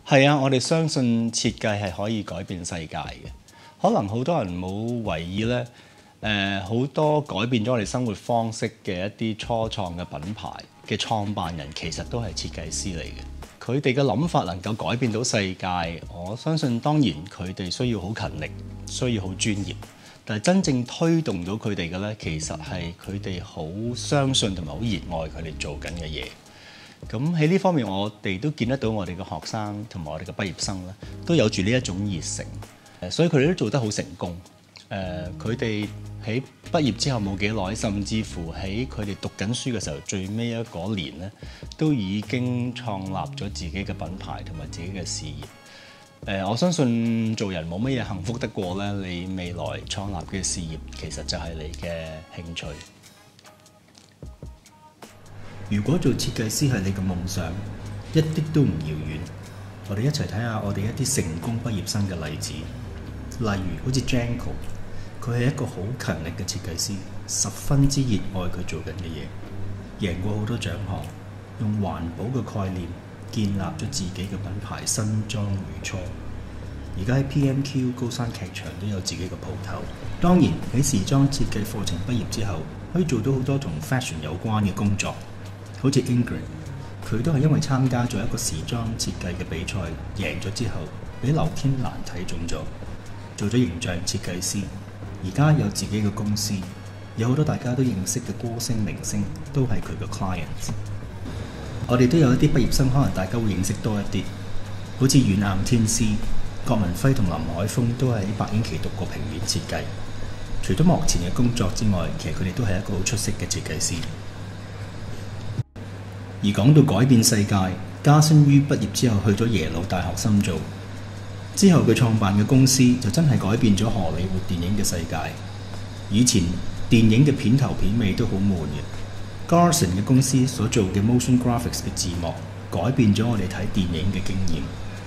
係啊，我哋相信設計係可以改變世界嘅。可能好多人冇為意呢，好多改變咗我哋生活方式嘅一啲初創嘅品牌嘅創辦人，其實都係設計師嚟嘅。佢哋嘅諗法能夠改變到世界，我相信當然佢哋需要好勤力，需要好專業。但係真正推動到佢哋嘅呢，其實係佢哋好相信同埋好熱愛佢哋做緊嘅嘢。咁喺呢方面，我哋都見得到我哋嘅學生同埋我哋嘅畢業生咧，都有住呢一種熱誠，所以佢哋都做得好成功。佢哋喺畢業之後冇幾耐，甚至乎喺佢哋讀緊書嘅時候，最尾嗰年咧，都已經創立咗自己嘅品牌同埋自己嘅事業。我相信做人冇乜嘢幸福得過咧，你未來創立嘅事業其實就係你嘅興趣。 如果做設計師係你嘅夢想，一啲都唔遙遠。我哋一齊睇下我哋一啲成功畢業生嘅例子，例如好似 Janko， 佢係一個好勤力嘅設計師，十分之熱愛佢做緊嘅嘢，贏過好多獎項，用環保嘅概念建立咗自己嘅品牌新莊如初。而家喺 PMQ 高山劇場都有自己嘅鋪頭。當然喺時裝設計課程畢業之後，可以做到好多同 fashion 有關嘅工作。好似 Ingrid， 佢都係因為參加咗一個時裝設計嘅比賽，贏咗之後，俾劉天蘭睇中咗，做咗形象設計師。而家有自己嘅公司，有好多大家都認識嘅歌星明星都係佢嘅 clients。我哋都有一啲畢業生，可能大家會認識多一啲，好似軟硬天師、郭文輝同林海峰都係喺白英奇讀過平面設計。除咗幕前嘅工作之外，其實佢哋都係一個好出色嘅設計師。而講到改變世界，加辛於畢業之後去咗耶魯大學深造，之後佢創辦嘅公司就真係改變咗荷里活電影嘅世界。以前電影嘅片頭片尾都好悶嘅， Garson 嘅公司所做嘅 motion graphics 嘅字幕，改變咗我哋睇電影嘅經驗。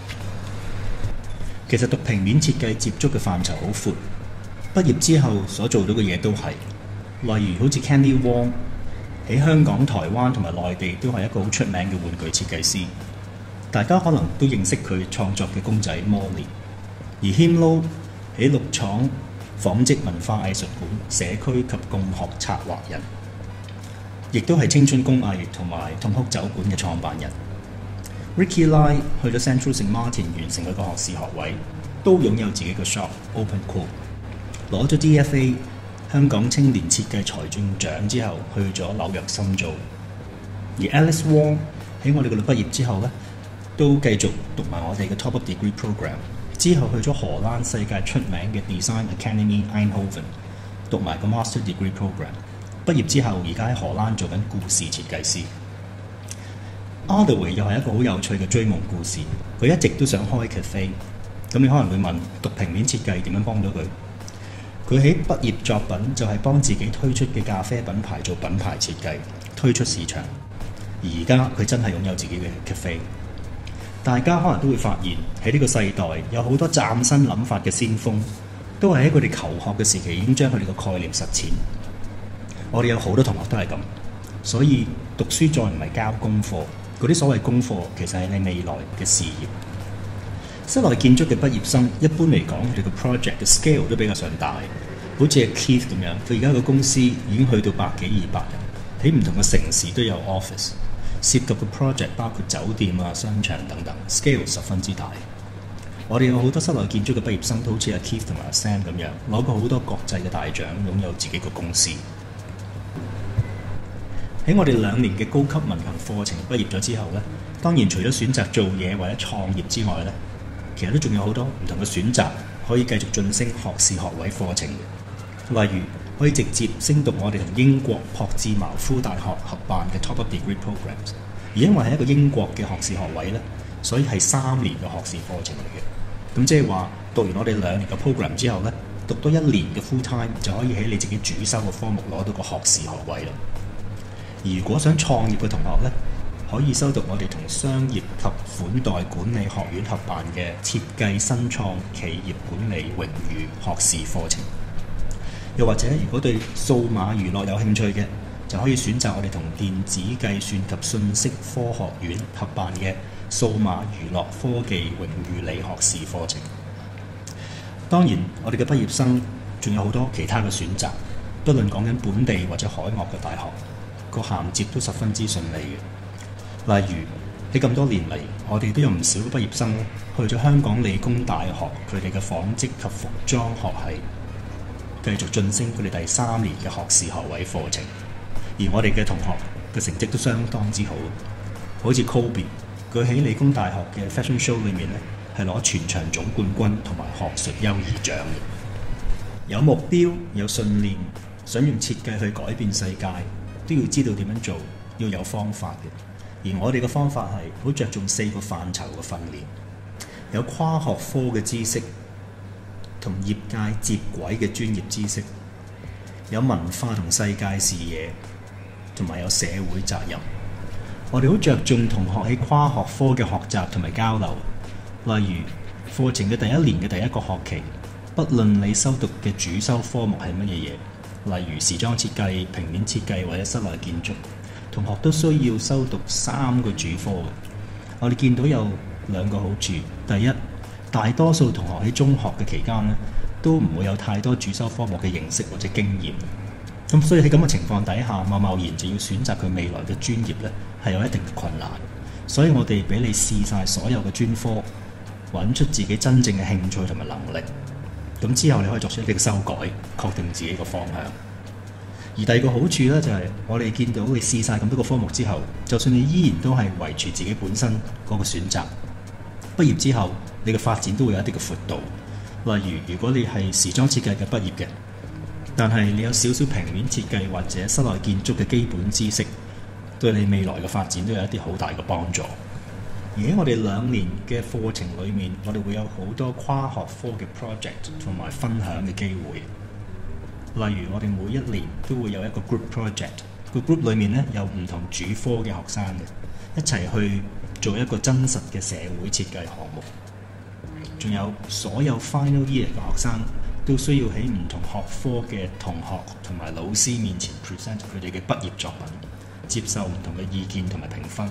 其實讀平面設計接觸嘅範疇好闊，畢業之後所做到嘅嘢都係，例如好似 Candy Wong。喺香港、台灣同埋內地都係一個好出名嘅玩具設計師，大家可能都認識佢創作嘅公仔 Molly。而 Himlo 喺綠廠紡織文化藝術館社區及共學策劃人，亦都係青春工藝同埋痛哭酒館嘅創辦人。Ricky Lai 去咗 Central Saint Martin 完成佢個學士學位，都擁有自己嘅 shop Open Cool， 攞咗 DFA。香港青年設計財政獎之後，去咗紐約深造。而 Alice Wong 喺我哋嗰度畢業之後咧，都繼續讀埋我哋嘅 Top Up Degree Program， 之後去咗荷蘭世界出名嘅 Design Academy Eindhoven 讀埋個 Master Degree Program。畢業之後，而家喺荷蘭做緊故事設計師。Otherway 又係一個好有趣嘅追夢故事，佢一直都想開 cafe。咁你可能會問，讀平面設計點樣幫到佢？佢喺畢業作品就係幫自己推出嘅咖啡品牌做品牌設計，推出市場。而家佢真係擁有自己嘅 cafe。大家可能都會發現喺呢個世代有好多嶄新諗法嘅先鋒，都係喺佢哋求學嘅時期已經將佢哋嘅概念實踐。我哋有好多同學都係咁，所以讀書再唔係交功課，嗰啲所謂功課其實係你未來嘅事業。室內建築嘅畢業生一般嚟講，佢哋個 project 嘅 scale 都比較上大，好似阿 Keith 咁樣，佢而家個公司已經去到100幾200人，喺唔同嘅城市都有 office， 涉及嘅 project 包括酒店啊、商場等等 ，scale 十分之大。我哋有好多室內建築嘅畢業生都好似阿 Keith 同埋阿 Sam 咁樣，攞過好多國際嘅大獎，擁有自己個公司。喺我哋2年嘅高級文憑課程畢業咗之後咧，當然除咗選擇做嘢或者創業之外咧，其實都仲有好多唔同嘅選擇，可以繼續晉升學士學位課程嘅。例如可以直接升讀我哋同英國朴志茅夫大學合辦嘅 Top Up Degree Programs。而因為係一個英國嘅學士學位咧，所以係3年嘅學士課程嚟嘅。咁即係話讀完我哋2年嘅 program 之後咧，讀多1年嘅 full time 就可以喺你自己主修嘅科目攞到個學士學位啦。如果想創業嘅同學咧，可以修讀我哋同商業及款待管理學院合辦嘅設計新創企業管理榮譽學士課程。又或者如果對數碼娛樂有興趣嘅，就可以選擇我哋同電子計算及信息科學院合辦嘅數碼娛樂科技榮譽理學士課程。當然，我哋嘅畢業生仲有好多其他嘅選擇，不論講緊本地或者海外嘅大學，個銜接都十分之順利嘅。例如喺咁多年嚟，我哋都有唔少嘅畢業生去咗香港理工大學佢哋嘅紡織及服裝學系，繼續晉升佢哋第3年嘅學士學位課程。而我哋嘅同學嘅成績都相當之好，好似 Kobe， 佢喺理工大學嘅 Fashion Show 裏面咧係攞全場總冠軍同埋學術優異獎嘅。有目標、有信念，想用設計去改變世界，都要知道點樣做，要有方法嘅。而我哋嘅方法係好着重4個範疇嘅訓練，有跨學科嘅知識，同業界接軌嘅專業知識，有文化同世界視野，同埋有社會責任。我哋好着重同學喺跨學科嘅學習同埋交流。例如課程嘅第1年嘅第1個學期，不論你修讀嘅主修科目係乜嘢嘢，例如時裝設計、平面設計或者室內建築，同學都需要修讀3個主科嘅。我哋見到有2個好處。第一，大多數同學喺中學嘅期間都唔會有太多主修科目嘅認識或者經驗。咁所以喺咁嘅情況底下，貿然就要選擇佢未來嘅專業係有一定嘅困難。所以我哋俾你試晒所有嘅專科，揾出自己真正嘅興趣同埋能力。咁之後你可以作出一啲嘅修改，確定自己個方向。而第2個好處就係我哋見到你試晒咁多個科目之後，就算你依然都係維持自己本身嗰個選擇，畢業之後你嘅發展都會有一啲嘅闊度。例如果你係時裝設計嘅畢業嘅，但係你有少少平面設計或者室內建築嘅基本知識，對你未來嘅發展都有一啲好大嘅幫助。而喺我哋2年嘅課程裏面，我哋會有好多跨學科嘅 project 同埋分享嘅機會。例如我哋每1年都會有一個 group project， 個 group 裏面有唔同主科嘅學生嘅，一齊去做一個真實嘅社會設計項目。仲有所有 final year 嘅學生都需要喺唔同學科嘅同學同埋老師面前 present 佢哋嘅畢業作品，接受唔同嘅意見同埋評分。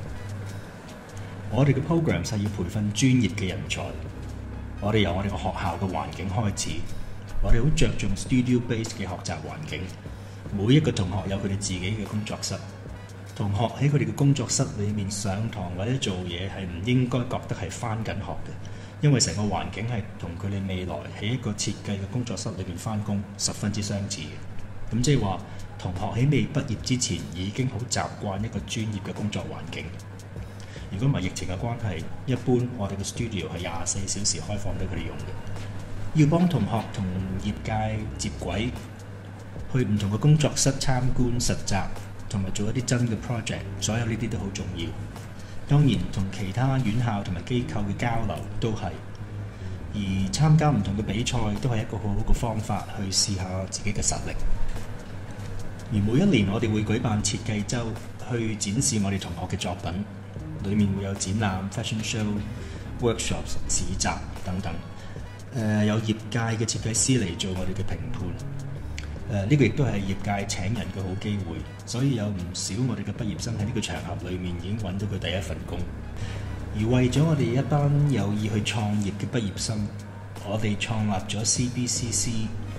我哋嘅 program 係要培訓專業嘅人才。我哋由我哋個學校嘅環境開始，我哋好着重 studio base 嘅學習環境。每一個同學有佢哋自己嘅工作室，同學喺佢哋嘅工作室裏面上堂或者做嘢係唔應該覺得係返緊學嘅，因為成個環境係同佢哋未來喺一個設計嘅工作室裏面返工十分之相似嘅。咁即係話同學喺未畢業之前已經好習慣一個專業嘅工作環境。如果唔係疫情嘅關係，一般我哋嘅 studio 係24小時開放俾佢哋用嘅。要幫同學同業界接軌，去唔同嘅工作室參觀實習，同埋做一啲真嘅 project， 所有呢啲都好重要。當然同其他院校同埋機構嘅交流都係，而參加唔同嘅比賽都係一個好好嘅方法去試下自己嘅實力。而每1年我哋會舉辦設計週，去展示我哋同學嘅作品。裏面會有展覽、fashion show、workshops、市集等等。有業界嘅設計師嚟做我哋嘅評判。呢個亦都係業界請人嘅好機會，所以有唔少我哋嘅畢業生喺呢個場合裏面已經揾到佢第1份工。而為咗我哋一班有意去創業嘅畢業生，我哋創立咗 CBCC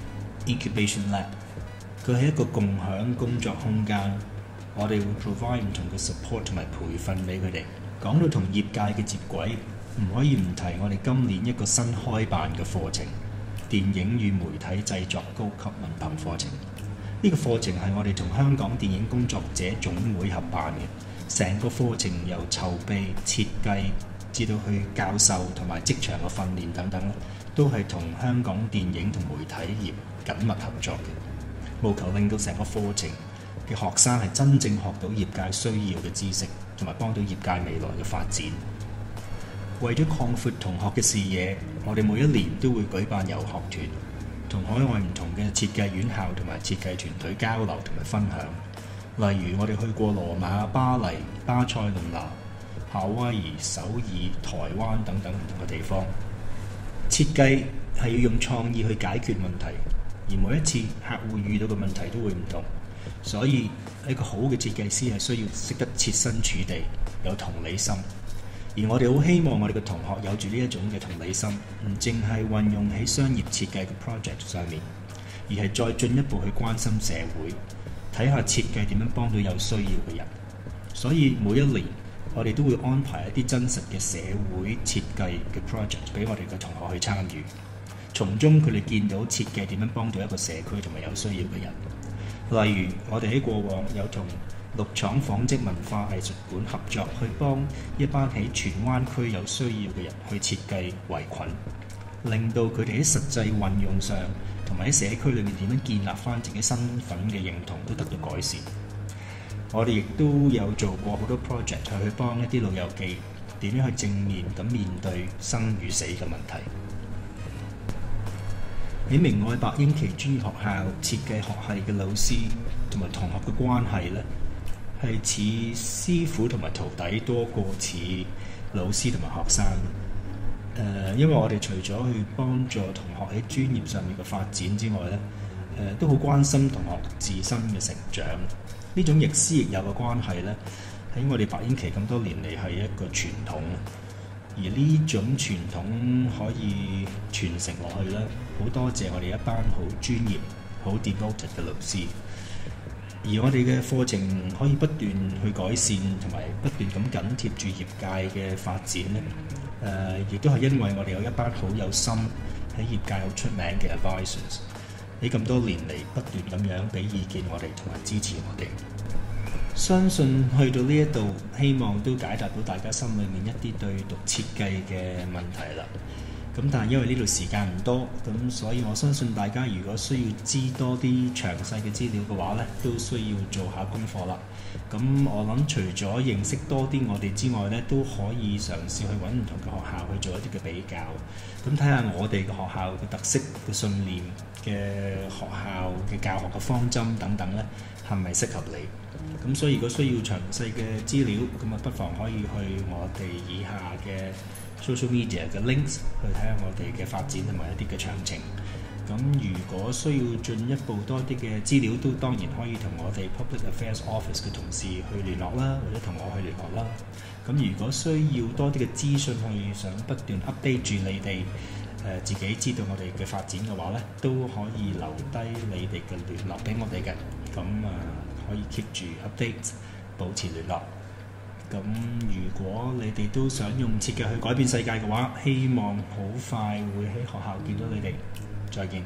Incubation Lab。佢係一個共享工作空間。我哋會 provide 唔同嘅 support 同埋培訓俾佢哋。講到同業界嘅接軌，唔可以唔提我哋今年一個新開辦嘅課程——電影與媒體製作高級文憑課程。呢個課程係我哋同香港電影工作者總會合辦嘅，成個課程由籌備、設計至到去教授同埋職場嘅訓練等等，都係同香港電影同媒體業緊密合作嘅，務求令到成個課程嘅學生係真正學到業界需要嘅知識，同埋幫到業界未來嘅發展。為咗擴闊同學嘅視野，我哋每1年都會舉辦遊學團，同海外唔同嘅設計院校同埋設計團隊交流同埋分享。例如我哋去過羅馬、巴黎、巴塞隆拿、夏威夷、首爾、台灣等等唔同嘅地方。設計係要用創意去解決問題，而每一次客戶遇到嘅問題都會唔同。所以一個好嘅設計師係需要識得設身處地，有同理心。 而我哋好希望我哋嘅同學有住呢一種嘅同理心，唔淨係運用喺商業設計嘅 project 上面，而係再進一步去關心社會，睇下設計點樣幫到有需要嘅人。所以每一年我哋都會安排一啲真實嘅社會設計嘅 project 俾我哋嘅同學去參與，從中佢哋見到設計點樣幫到一個社區同埋有需要嘅人。例如我哋喺過往有同綠廠紡織文化藝術館合作，去幫一班喺荃灣區有需要嘅人去設計圍裙，令到佢哋喺實際運用上同埋喺社區裏面點樣建立翻自己身份嘅認同都得到改善。我哋亦都有做過好多 project 去幫一啲老友記點樣去正面咁面對生與死嘅問題。喺明愛白英奇專業學校設計學系嘅老師同埋同學嘅關係呢，係似師傅同埋徒弟多過似老師同埋學生。因為我哋除咗去幫助同學喺專業上面嘅發展之外呢，都好關心同學自身嘅成長。呢種亦師亦友嘅關係呢，喺我哋白英奇咁多年嚟係一個傳統，而呢種傳統可以傳承落去呢，好多謝我哋一班好專業、好 devoted 嘅老師。而我哋嘅課程可以不斷去改善，同埋不斷咁緊貼住業界嘅發展呢，亦都係因為我哋有一班好有心喺業界好出名嘅 advisors。喺咁多年嚟不斷咁樣俾意見我哋同埋支持我哋，相信去到呢一度，希望都解答到大家心裏面一啲對讀設計嘅問題啦。咁但係因為呢度時間唔多，咁所以我相信大家如果需要知多啲詳細嘅資料嘅話呢，都需要做下功課啦。咁我諗除咗認識多啲我哋之外呢，都可以嘗試去揾唔同嘅學校去做一啲嘅比較，咁睇下我哋嘅學校嘅特色嘅信念嘅學校嘅教學嘅方針等等呢，係咪適合你？咁所以如果需要詳細嘅資料，咁啊不妨可以去我哋以下嘅 social media 嘅 links 去睇下我哋嘅發展同埋一啲嘅詳情。咁如果需要進一步多啲嘅資料，都當然可以同我哋 Public Affairs Office 嘅同事去聯絡啦，或者同我去聯絡啦。咁如果需要多啲嘅資訊，去想不斷 update 住你哋自己知道我哋嘅發展嘅話呢，都可以留低你哋嘅聯絡俾我哋嘅。咁可以 keep 住 update， 保持聯絡。咁如果你哋都想用設計去改變世界嘅話，希望好快會喺學校見到你哋。再見。